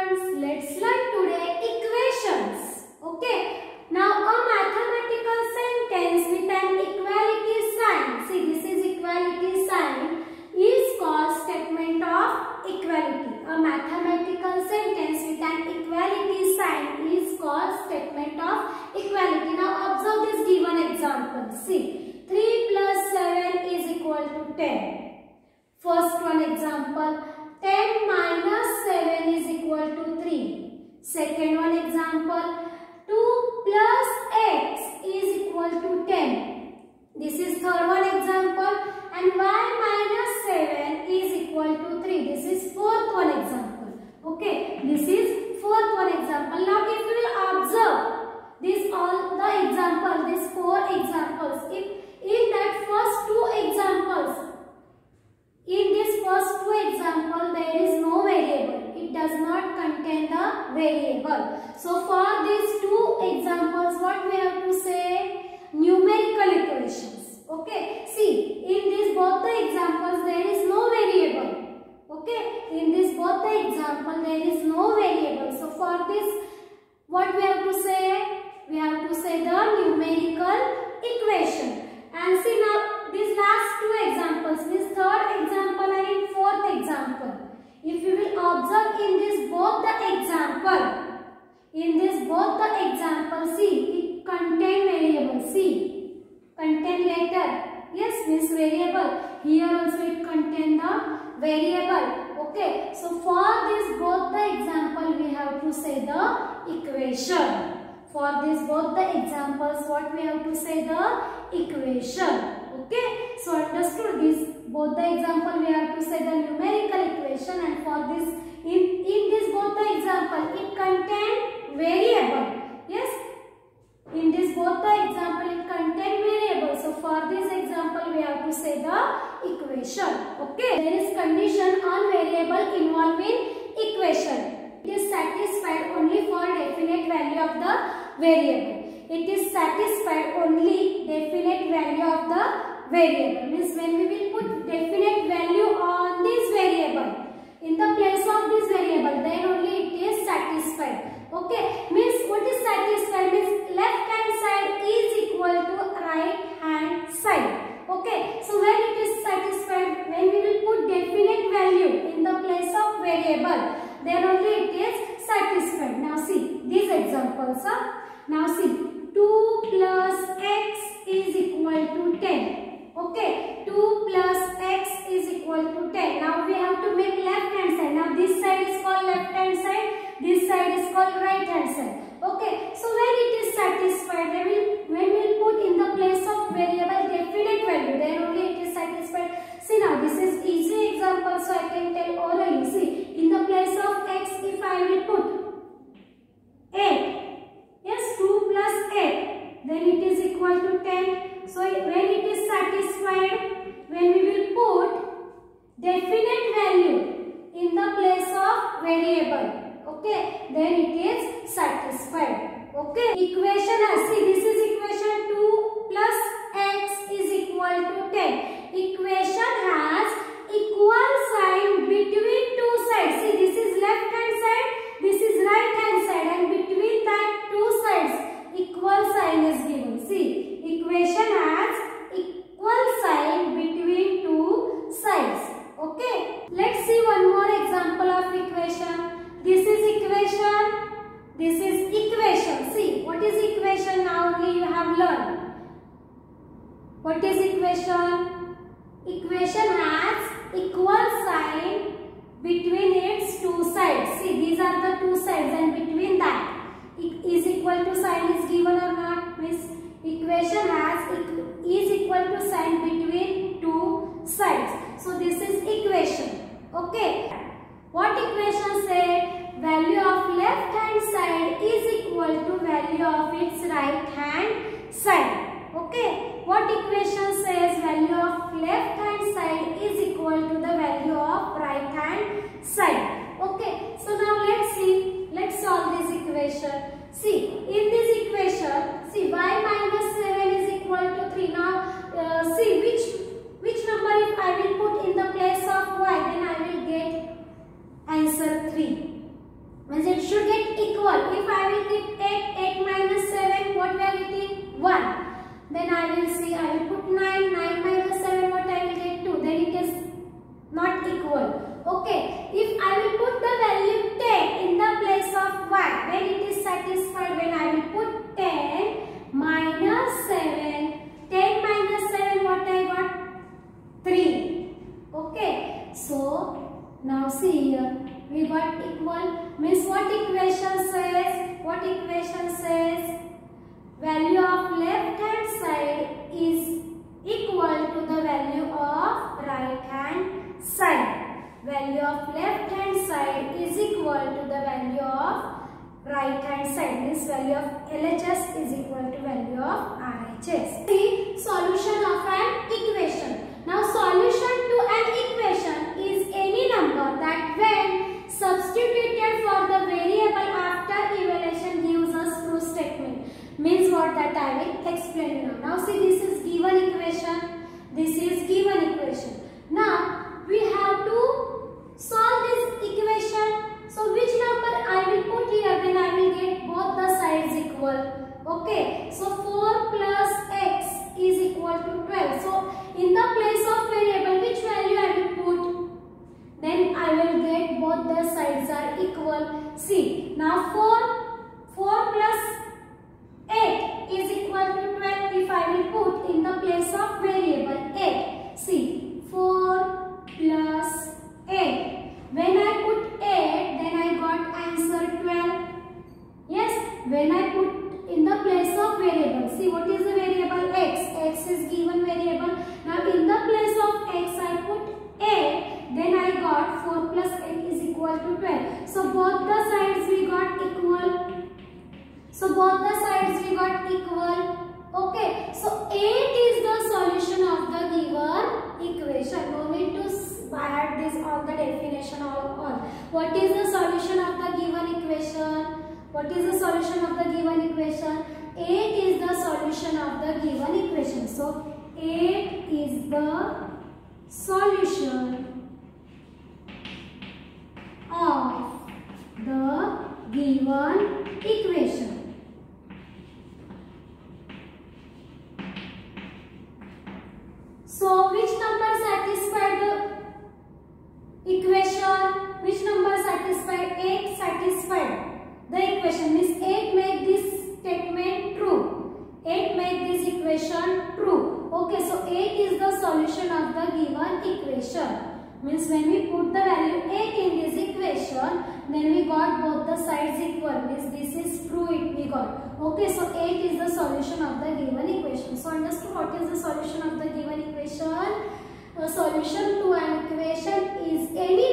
students, let's learn today equations. Okay. Now a mathematical sentence with an equality sign. See, this is equality sign is called statement of equality. A mathematical sentence with an equality sign is called statement of equality. Now observe this given example. See, 3 plus 7 is equal to 10. First one example, 10 minus 7 is equal to 3. Second one example, 2 plus x is equal to 10. This is third one example, and y minus 7 is equal to 3. This is fourth one example. Okay, this is fourth one example. Now if you will observe this all the example, these four examples, if in that first two examples, in this first two example, there is no variable. It does not contain the variable. So for these two examples, what we have to say? Numerical equations. Okay. See, in these both the examples, there is no variable. Okay. In this both the example, there is no variable. So for this, what we have to say? We have to say the numerical equation. And see now, these last two examples, this third example and in fourth example, if you will observe in this both the example, see, it contain variable. See, contain letter. Yes, this variable. Here also it contain the variable. Okay. So for this both the example, we have to say the equation. For this both the examples, what we have to say? The equation. Okay. So understood this both the example, we have to say the numerical equation, and for this in this both the example, it contain variable. Yes. In this both the example, it contain variable. So for this example, we have to say the equation. Okay. There is condition on variable involved in equation. It is satisfied only for definite value of the variable. It is satisfied only definite value of the variable. Means when we will put definite value on this variable in the place of this variable, then only it is satisfied. Okay. Means what is satisfied? Means left hand side is equal to right hand side. Okay. So when it is satisfied, when we will put definite value in the place of variable, then only it is satisfied. Now see these examples. Now see, 2 plus x is equal to 10. Okay, 2 plus x is equal to 10. Now we have to make left hand side. Now this side is called left hand side, this side is called right hand side. Okay, so when it is satisfied, when we will put in the place of variable definite value, then only it is satisfied. See now, this is easy example, so I can tell orally. See, in the place of x, if I will put 8, yes, 2 plus 8, then it is equal to 10. So when it is satisfied, when we will put definite value in the place of variable, okay, then it is satisfied. Okay, equation has, see, this is equation 2 plus x is equal to 10. Equation has equal sign between two sides. See, this is left hand side, this is right hand side, and between that two sides, equal sign is given. See, equation has equal sign between two sides. Okay, let's see one more example of equation. This is equation, this is equation. See, what is equation? Now only you have learned. What is equation? Equation has equal sign between its two sides. See, these are the two sides, and between that, is equal to sign is given or not? Means equation has is equal to sign between two sides. So this is equation. Okay. What equation say? Value of left hand side is equal to value of its right hand side. Okay. What equation says? Value of left hand side is equal to the value of right hand side. Okay. So now let's see. Let's solve this equation. See, in this equation, see, y minus 7 is equal to 3. Now, see which number if I will put in the place of y, then I will get answer 3. Means Now see here, we got equal means what equation says? What equation says? Value of left hand side is equal to the value of right hand side. Value of left hand side is equal to the value of right hand side. Means value of LHS is equal to value of RHS. See, solution of an equation. Now solution to an equation is any number that when substituted for the variable after evaluation gives us true statement. Means what that I will explain now. Now see, this is given equation. This is given equation. Now we have to solve this equation. So which number I will put here, then I will get both the sides equal. Okay, so 4 plus x is equal to 12. So in the place of variable, which value I will put? Then I will get both the sides are equal. See, now 4 plus 8 is equal to 12 if I will put in the place of variable 8. See, 4 plus 8. When I put 8, then I got answer 12. Yes, when I put in the place of variable. See, what is the variable? X. X is given variable. Now in the place of x I put 8. Then I got 4 plus 8 is equal to 12. So both the sides we got equal. Okay. So 8 is the solution of the given equation. No need to add this on the definition or what is the solution of the given equation? What is the solution of the given equation? 8 is the solution of the given equation. So 8 is the solution of the given equation. So which number satisfied the equation? Which number satisfied? 8 satisfied the equation. Means 8 make this statement true. 8 make this equation true. Okay, so 8 is the solution of the given equation. Means when we put the value 8 in this equation, then we got both the sides equal. Means this is true, we got. Okay, so 8 is the solution of the given equation. So understood what is the solution of the given equation? The solution to an equation is any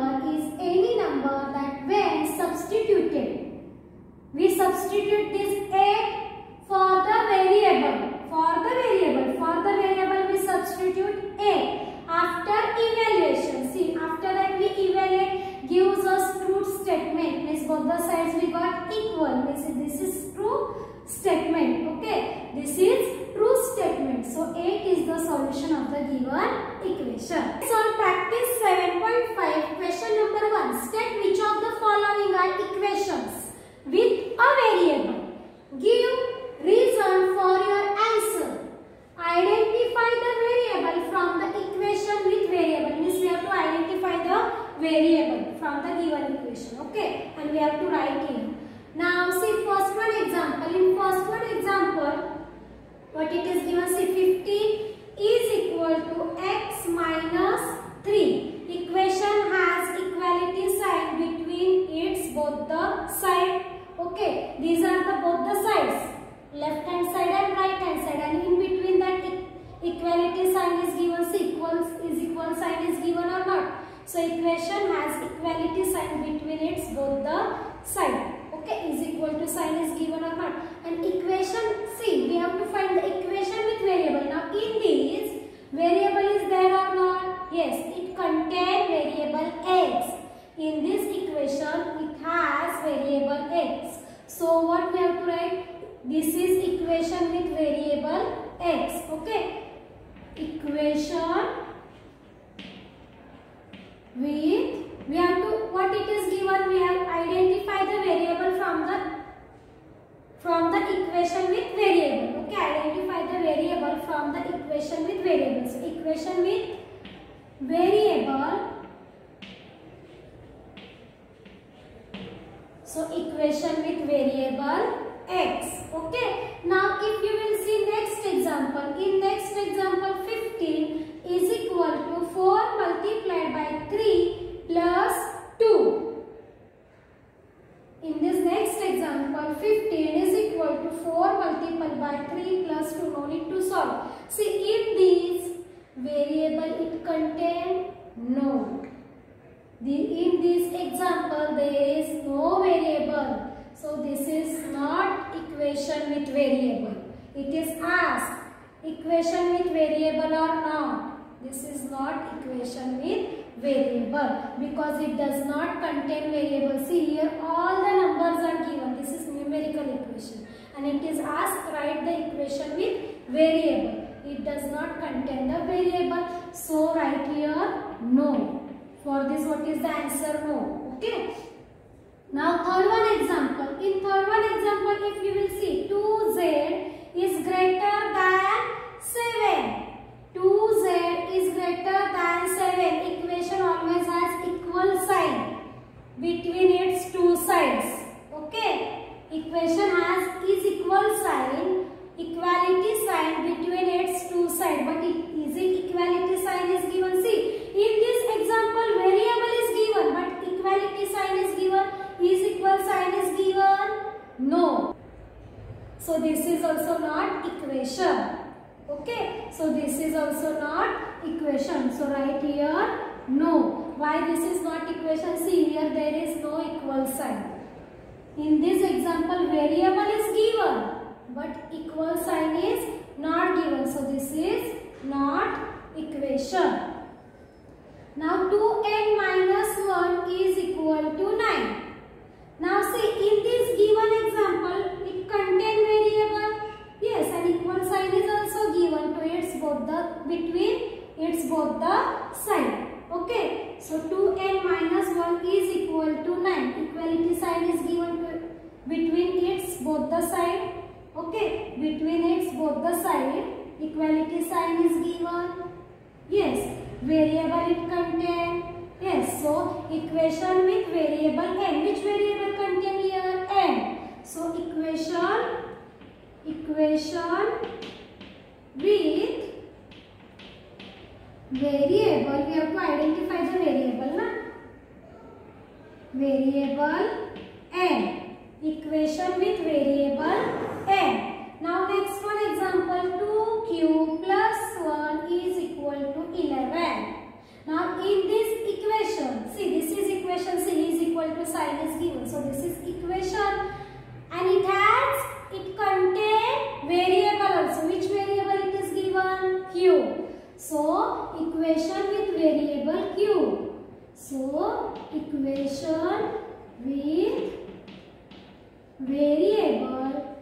number that when substituted, we substitute this 8 for the variable. For the variable we substitute 8. After evaluation, see, after that we evaluate, gives us true statement. Means both the sides we got equal. Means this is true statement. Okay, this is true statement. So 8 is the solution of the given equation. So on practice 7.5, question number 1. State which of the following are equations with a variable. Give reason for your answer. Identify the variable from the equation with variable. Means we have to identify the variable from the given equation. Okay, and we have to write in. Now see first one example. In first one example, what it is given? See 15 is equal to x minus 3. Equation has equality sign between its both the side. Okay, these are the both the sides. Left hand side and right hand side, and in between that equality sign is given. See, equal sign is given or not. So equation has equality sign between its both the side. Okay, is equal to sign is given or not. And equation, see, we have to find the equation with variable. Now in this, variable is there or not? Yes, it contains variable x. In this equation, it has variable x. So what we have to write? This is equation with variable x. Okay, equation with, we have to, what it is given, we have identify the variable from the equation with variable. Okay, identify the variable from the equation with variable. So equation with variable. So equation with variable x. Okay, now if you will see next example, in next example 15 is equal to 4 multiplied by 3 plus contain? No. In this example, there is no variable. So this is not equation with variable. It is asked, equation with variable or not? This is not equation with variable because it does not contain variable. See here, all the numbers are given. This is numerical equation. And it is asked, write the equation with variable. It does not contain the variable. So write here, no. For this, what is the answer? No. Okay. Now third one example. In third one example, if you will see, 2z is greater than 7. 2z is greater than 7. Equation always has equal sign between its two sides. Okay. Equation has is equal sign, equality sign between its two sides. But is it equality sign is given? See, in this example, variable is given, but equality sign is given. Is equal sign is given? No. So this is also not equation. Okay. So this is also not equation. So write here no. Why this is not equation? See here, there is no equal sign. In this example, variable is given, but equal sign is not given. So this is not equation. Now 2n minus 1 is equal to 9. Now see, in this given example, it contains variable. Yes, and equal sign is also given to its both the between its both the side. Okay, so 2n minus 1 is equal to 9. Equality sign is given to between its both the side. Okay, between its both the side, equality sign is given. Yes, variable it contains. Yes, so equation with variable n. Which variable contain here? N. So equation with variable, we have to identify the variable, na? Variable n. Equation with variable n. Now next one example, 2q plus 1 is equal to 11. Now in this equation, see this is equation, c is equal to sign is given. So this is equation and it contains variable also. Which variable it is given? Q. So equation with variable q. So equation with variable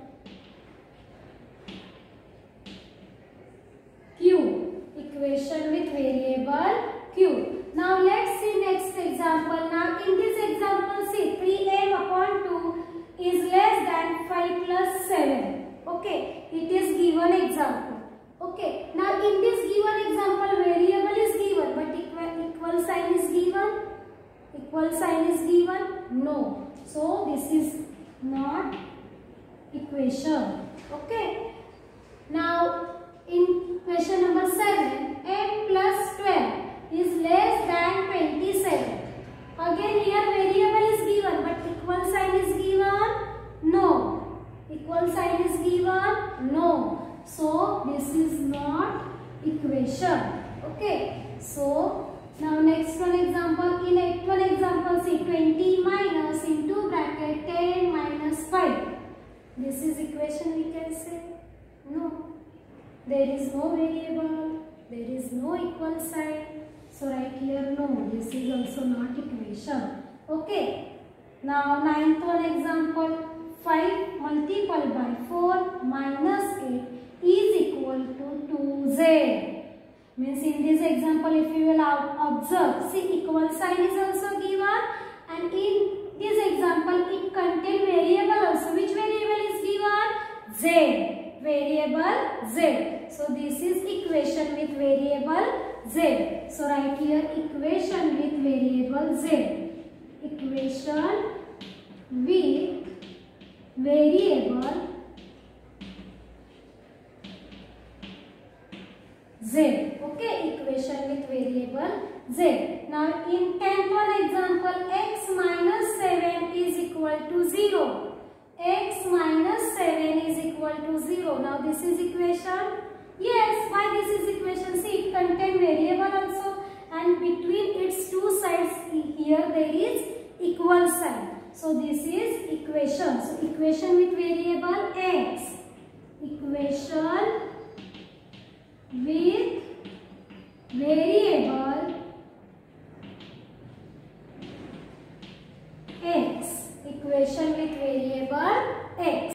q. Equation with variable q. Now let's see next example. Now in this example, see 3m upon 2 is less than 5 plus 7. Okay, it is given example. Okay, now in this given example, variable is given, but equal sign is given. Equal sign is given? No. So this is not equation. Okay. Now in question number 7, m plus 12 is less than 27. Again here variable is given, but equal sign is given? No. Equal sign is given? No. So this is not equation. Okay. So now next one example. In one example, see 20 minus into bracket 10 minus 5. This is equation we can say? No. There is no variable. There is no equal sign. So right here no. This is also not equation. Okay. Now ninth one example. 5 multiplied by 4 minus 8 is equal to 2z. Means in this example, if you will observe, see equal sign is also given, and in this example it contains variable also. Which variable is given? Z. Variable Z. So this is equation with variable Z. So write here equation with variable Z. Equation with variable Z. Okay, equation with variable Z. Now in 10th one example, x minus 7 is equal to 0. X minus 7 is equal to 0. Now this is equation? Yes. Why this is equation? See, it contains variable also. and between its two sides here there is equal sign. So this is equation. So equation with variable x. Equation with variable x. Equation with variable x.